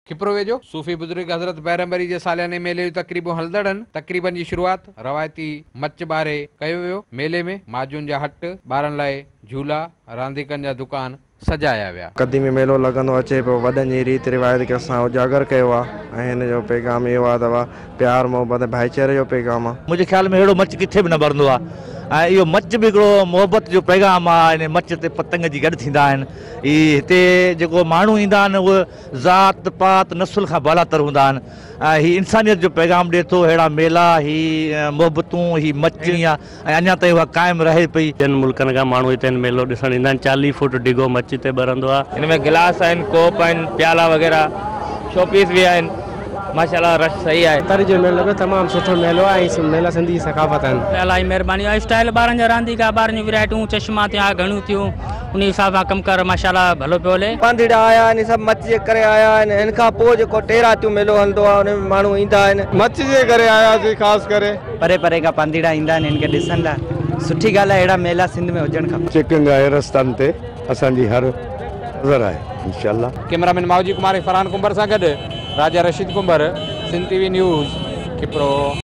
खिपरो वेझो सूफ़ी बुजुर्ग हज़रत पैगंबरी जे सालियाने मेले जूं तक़रीबूं हलंदड़नि। तक़रीबन जी शुरूआत रवायती मच ॿारे कयो वियो। मेले में माजून जा हट, ॿारनि लाइ झूला, रांदीकनि जा दुकान सजाया विया। क़दीमी मेलो लगंदो अचे पियो, वॾनि जी रीति रिवायत खे असां उजागर कयो आहे ऐं हिन जो पैगाम इहो आहे त प्यार मोहबत भाईचारे जो पैगाम आहे। मुंहिंजे ख़्याल में अहिड़ो मच किथे बि न भरंदो आहे ऐं इहो मच बि हिकिड़ो मोहबत जो पैगाम आहे। इन मच ते पतंग जी गॾु थींदा आहिनि। हिते जेको माण्हू ईंदा आहिनि उहे ज़ात पात नसुल खां बालातर हूंदा आहिनि ऐं हीअ इंसानियत जो पैगाम ॾिए थो। अहिड़ा मेला ही मोहबतूं ही मच ऐं अञा ताईं उहा क़ाइमु रहे पई। ॿियनि मुल्कनि खां माण्हू हिते मेलो ॾिसणु ईंदा आहिनि। 40 फुट डिघो मच ते ॿरंदो आहे। हिन में गिलास आहिनि, कोप आहिनि, प्याला वग़ैरह, शोपीस बि आहिनि। माशाल्लाह रश सही आहे। तर जो मेलो बि तमामु सुठो मेलो आहे ऐं मेला सिंधी सकाफ़त आहिनि। इलाही महिरबानी। स्टाइल ॿारनि जा रांदीका, ॿारनि जी वैरायटियूं, चश्मा थिया, घणियूं थियूं, उन हिसाब सां कमु कर माशाल्लाह भलो पियो हले। पांधीड़ा आया आहिनि, सभु मच जे करे आया आहिनि। हिन खां पोइ जेको टेरातियूं मेलो हलंदो आहे उन में माण्हू ईंदा आहिनि। मच जे करे आयासीं ख़ासि करे। परे परे खां पांधीड़ा ईंदा आहिनि हिन खे ॾिसण लाइ। सुठी ॻाल्हि आहे, अहिड़ा मेला सिंध में हुजणु खपे। चेकिंग आहे रस्तनि ते असांजी हर नज़र आहे इंशाल्लाह। कैमरामैन मावजी कुमार फरहान कुंबर सां गॾु राजा रशीद कुंबर, सिंध टीवी न्यूज़, खिपरो।